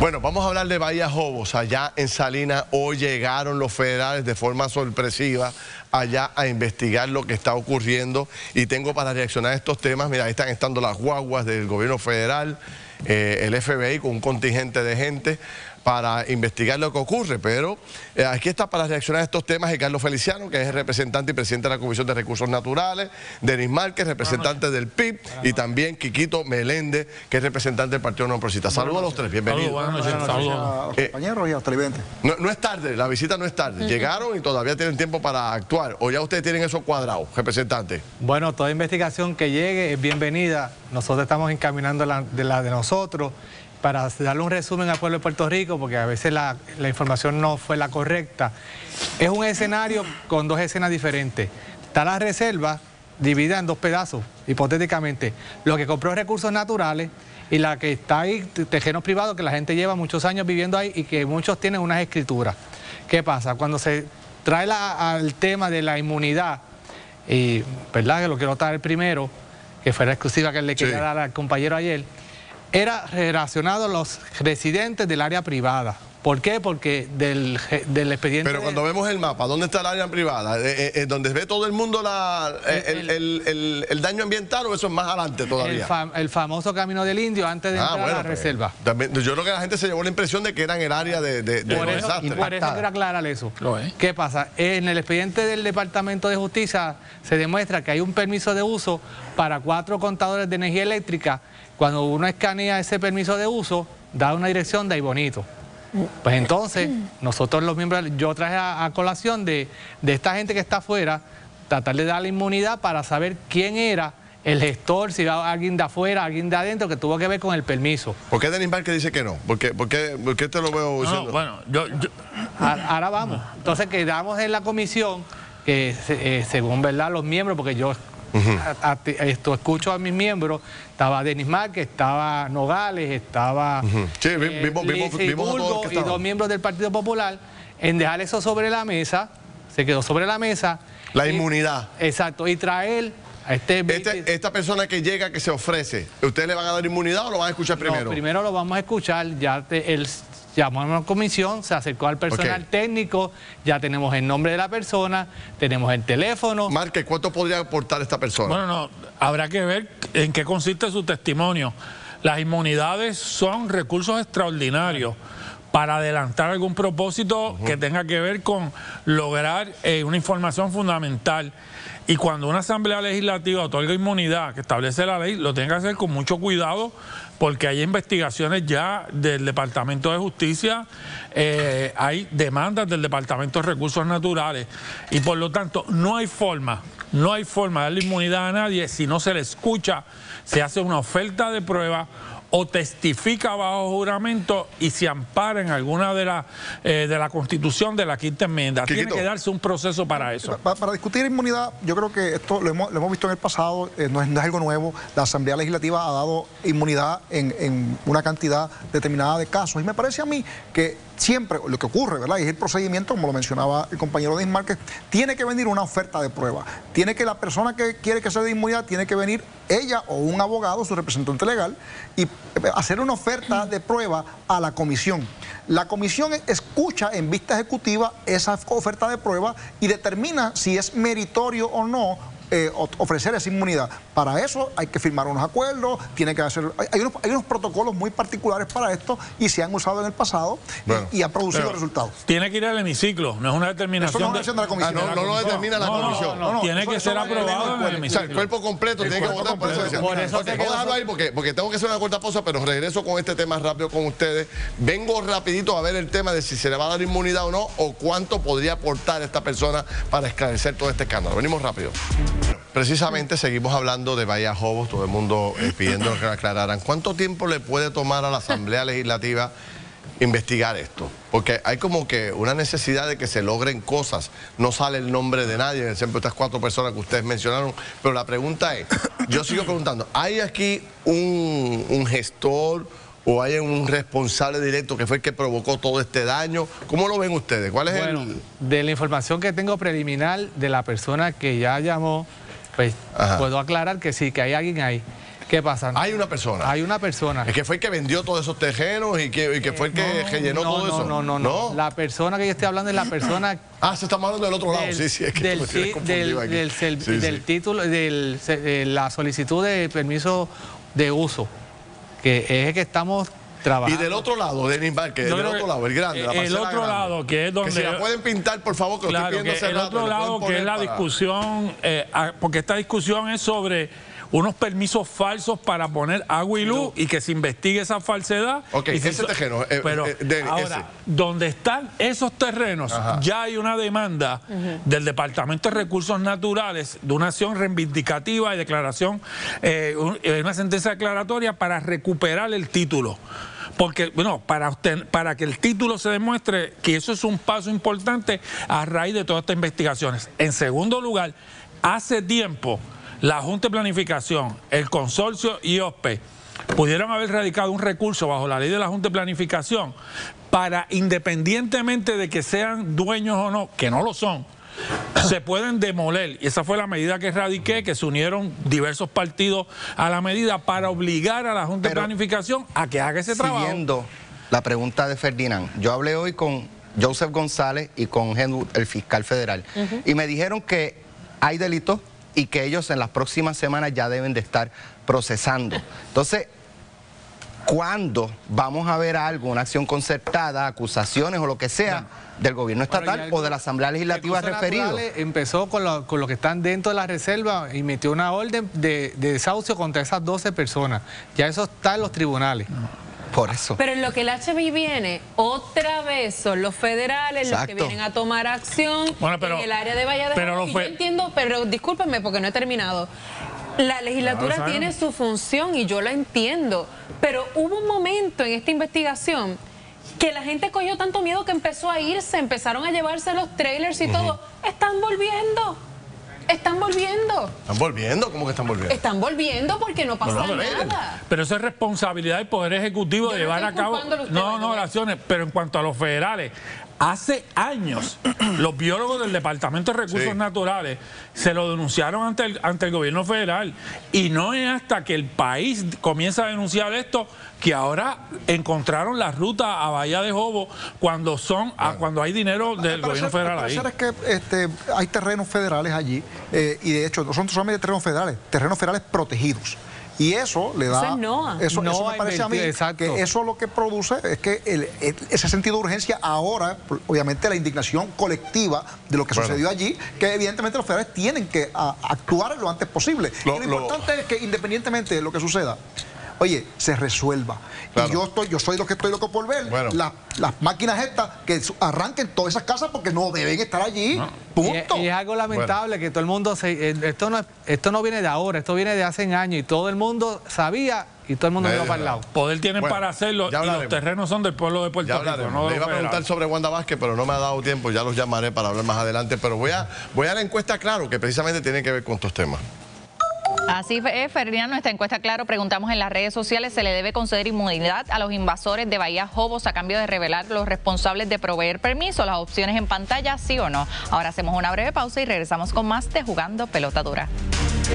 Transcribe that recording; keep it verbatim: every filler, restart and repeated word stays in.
Bueno, vamos a hablar de Bahía Jobos. Allá en Salinas hoy llegaron los federales de forma sorpresiva allá a investigar lo que está ocurriendo y tengo para reaccionar a estos temas, mira, ahí están estando las guaguas del gobierno federal, eh, el F B I con un contingente de gente para investigar lo que ocurre, pero eh, aquí está para reaccionar a estos temas Carlos Feliciano, que es el representante y presidente de la Comisión de Recursos Naturales, Denis Márquez, representante del P I B, y también Quiquito Meléndez, que es representante del Partido No Progresista. Saludos a los tres, bienvenidos. Buenas noches, saludos a los compañeros y a los televidentes. No, no es tarde, la visita no es tarde. Llegaron y todavía tienen tiempo para actuar, o ya ustedes tienen eso cuadrado, representante. Bueno, toda investigación que llegue es bienvenida. Nosotros estamos encaminando la de la de nosotros para darle un resumen al pueblo de Puerto Rico, porque a veces la, la información no fue la correcta. Es un escenario con dos escenas diferentes. Está la reserva dividida en dos pedazos, hipotéticamente. Lo que compró Recursos Naturales y la que está ahí, terrenos privados, que la gente lleva muchos años viviendo ahí y que muchos tienen unas escrituras. ¿Qué pasa? Cuando se trae la, al tema de la inmunidad, y verdad que lo quiero traer primero, que fue la exclusiva que le quería sí. dar al compañero ayer, era relacionado a los residentes del área privada. ¿Por qué? Porque del, del expediente... Pero cuando de... vemos el mapa, ¿dónde está el área privada? ¿Eh, eh, ¿Donde ve todo el mundo la, eh, el, el, el, el daño ambiental o eso es más adelante todavía? El, fam el famoso Camino del Indio antes de ah, entrar bueno, a la pues, reserva. También, yo creo que la gente se llevó la impresión de que era en el área de, de, de por eso, desastre. Y por eso quiero aclarar eso. ¿Qué pasa? En el expediente del Departamento de Justicia se demuestra que hay un permiso de uso para cuatro contadores de energía eléctrica. Cuando uno escanea ese permiso de uso, da una dirección de ahí bonito. Pues entonces, nosotros los miembros, yo traje a, a colación de, de esta gente que está afuera, tratar de darle inmunidad para saber quién era el gestor, si era alguien de afuera, alguien de adentro, que tuvo que ver con el permiso. ¿Por qué Denis Márquez dice que no? ¿Por qué, por qué, por qué te lo veo diciendo? No, bueno, yo... yo... Ahora, ahora vamos. Entonces quedamos en la comisión, que eh, según verdad los miembros, porque yo... Uh-huh. a, a, esto escucho a mis miembros, estaba Denis Márquez, estaba Nogales, estaba uh-huh. sí, eh, vimos, vimos, vimos Bulgo, y dos miembros del Partido Popular, en dejar eso sobre la mesa, se quedó sobre la mesa. La y, inmunidad. Exacto, y traer a este, este... Esta persona que llega, que se ofrece, ¿ustedes le van a dar inmunidad o lo van a escuchar primero? No, primero lo vamos a escuchar, ya te, el... llamamos a la comisión, se acercó al personal okay. técnico, ya tenemos el nombre de la persona, tenemos el teléfono. Márquez, ¿cuánto podría aportar esta persona? Bueno, no, habrá que ver en qué consiste su testimonio. Las inmunidades son recursos extraordinarios para adelantar algún propósito uh-huh. que tenga que ver con lograr eh, una información fundamental. Y cuando una asamblea legislativa otorga inmunidad, que establece la ley, lo tiene que hacer con mucho cuidado, porque hay investigaciones ya del Departamento de Justicia, eh, hay demandas del Departamento de Recursos Naturales, y por lo tanto no hay forma, no hay forma de darle inmunidad a nadie si no se le escucha, se hace una oferta de prueba o testifica bajo juramento y se ampara en alguna de la, eh, de la Constitución de la Quinta Enmienda. Quiquito. Tiene que darse un proceso para eso. Para, para discutir inmunidad, yo creo que esto lo hemos, lo hemos visto en el pasado, eh, no, es, no es algo nuevo. La Asamblea Legislativa ha dado inmunidad en, en una cantidad determinada de casos. Y me parece a mí que siempre lo que ocurre, ¿verdad? Y es el procedimiento, como lo mencionaba el compañero Denis Márquez, tiene que venir una oferta de prueba. Tiene que la persona que quiere que se dé inmunidad, tiene que venir ella o un abogado, su representante legal, y hacer una oferta de prueba a la comisión. La comisión escucha en vista ejecutiva esa oferta de prueba y determina si es meritorio o no eh, ofrecer esa inmunidad. Para eso hay que firmar unos acuerdos, tiene que hacer, hay, hay, unos, hay unos protocolos muy particulares para esto y se han usado en el pasado bueno, y, y ha producido resultados. Tiene que ir al hemiciclo, no es una determinación, eso no es una de, de la comisión. Ah, no, no lo determina la no, comisión. No, no, no, tiene eso, que eso ser aprobado en el hemiciclo. O sea, el cuerpo completo el tiene que votar por eso. Por eso okay, vamos a dejarlo ahí porque, porque tengo que hacer una corta pausa, pero regreso con este tema rápido con ustedes. Vengo rapidito a ver el tema de si se le va a dar inmunidad o no, o cuánto podría aportar esta persona para esclarecer todo este escándalo. Venimos rápido. Precisamente seguimos hablando de Bahía Jobos, todo el mundo eh, pidiendo que aclararan. ¿Cuánto tiempo le puede tomar a la Asamblea Legislativa investigar esto? Porque hay como que una necesidad de que se logren cosas. No sale el nombre de nadie, siempre estas cuatro personas que ustedes mencionaron. Pero la pregunta es, yo sigo preguntando, ¿hay aquí un, un gestor o hay un responsable directo que fue el que provocó todo este daño? ¿Cómo lo ven ustedes? ¿Cuál es bueno, el...? De la información que tengo preliminar de la persona que ya llamó, pues Ajá. puedo aclarar que sí, que hay alguien ahí. ¿Qué pasa? Hay una persona. Hay una persona. Es que fue el que vendió todos esos terrenos y que, y que fue el que No, rellenó no, todo no, eso. No, no, no, no. La persona que yo estoy hablando es la persona... Ah, se está hablando del otro lado. Del, sí, sí, es que del, me tienes ti- confundido del, aquí. del, cel- Sí, del sí. título, del, de la solicitud de permiso de uso, que es el que estamos Y trabajando. del otro lado, Denis Vázquez, Yo del creo otro que lado, el grande, la el parcela otro grande. lado, que es donde... Que si la pueden pintar, por favor, que lo Claro, estoy que viendo hace el rato, otro le pueden lado que poner es la para- discusión, eh, ah, porque esta discusión es sobre unos permisos falsos para poner agua y luz y que se investigue esa falsedad. Ok, y si ese so- terreno, eh, pero eh, de- ahora, ese. donde están esos terrenos, Ajá. ya hay una demanda del Departamento de Recursos Naturales de una acción reivindicativa y declaración, eh, un- eh, una sentencia declaratoria para recuperar el título. Porque, bueno, para, usted, para que el título se demuestre que eso es un paso importante a raíz de todas estas investigaciones. En segundo lugar, hace tiempo la Junta de Planificación, el consorcio y O S P E pudieron haber radicado un recurso bajo la ley de la Junta de Planificación para, independientemente de que sean dueños o no, que no lo son, se pueden demoler. Y esa fue la medida que radiqué, que se unieron diversos partidos a la medida para obligar a la Junta Pero, de Planificación a que haga ese trabajo. Siguiendo la pregunta de Ferdinand, yo hablé hoy con Joseph González y con Henry, el fiscal federal, y me dijeron que hay delitos y que ellos en las próximas semanas ya deben de estar procesando. Entonces, ¿cuándo vamos a ver algo, una acción concertada, acusaciones o lo que sea del gobierno Bueno, estatal y algo- o de la Asamblea Legislativa Recursos referido? Naturales empezó con lo, con lo que están dentro de la reserva y metió una orden de, de desahucio contra esas doce personas. Ya eso está en los tribunales. Por eso. Pero en lo que el H B I viene, otra vez son los federales los que Exacto. vienen a tomar acción Bueno, pero- en el área de Valle de pero Jabo. lo Y fue- yo entiendo, pero discúlpenme porque no he terminado. La legislatura Claro, tiene sabemos. su función y yo la entiendo, pero hubo un momento en esta investigación que la gente cogió tanto miedo que empezó a irse, empezaron a llevarse los trailers y todo. Están volviendo, están volviendo, ¿Están volviendo? ¿Cómo que están volviendo? están volviendo porque no pasa No, no, pero- nada. Pero eso es responsabilidad del Poder Ejecutivo Yo de no llevar a estoy cabo. culpándolo a usted, No, by the no, way. oraciones. Pero en cuanto a los federales, hace años los biólogos del Departamento de Recursos Sí. Naturales se lo denunciaron ante el, ante el gobierno federal. Y no es hasta que el país comienza a denunciar esto que ahora encontraron la ruta a Bahía de Jobo cuando son a, cuando hay dinero del Al gobierno parecer- federal al ahí. parecer es que este, hay terrenos federales allí eh, y de hecho no son solamente terrenos federales, terrenos federales protegidos. Y eso le da... Eso es NOAA. Eso, eso NOAA me parece a mí invertido, exacto. que eso lo que produce es que el- el- ese sentido de urgencia ahora, obviamente la indignación colectiva de lo que Bueno. sucedió allí, que evidentemente los federales tienen que a- actuar lo antes posible. Lo- y lo, lo- importante es que independientemente de lo que suceda, oye, se resuelva. Claro. Y yo estoy, yo soy lo que estoy loco por ver. Bueno. Las, las máquinas estas que su- arranquen todas esas casas porque no deben estar allí. Y es, Punto. y es algo lamentable que todo el mundo se, eh, esto no es- esto no viene de ahora, esto viene de hace años y todo el mundo sabía y todo el mundo Nadie miró para el sabe. lado. Poder tienen Bueno, para hacerlo ya y los hablaremos. terrenos son del pueblo de Puerto Ya Rico, hablaremos. no de Le iba los a preguntar federales. sobre Wanda Vázquez, pero no me ha dado tiempo. Ya los llamaré para hablar más adelante. Pero voy a, voy a la encuesta, claro, que precisamente tiene que ver con estos temas. Así es, Ferdinand, nuestra encuesta, claro, preguntamos en las redes sociales, ¿se le debe conceder inmunidad a los invasores de Bahía Jobos a cambio de revelar los responsables de proveer permiso? Las opciones en pantalla, sí o no. Ahora hacemos una breve pausa y regresamos con más de Jugando Pelota Dura.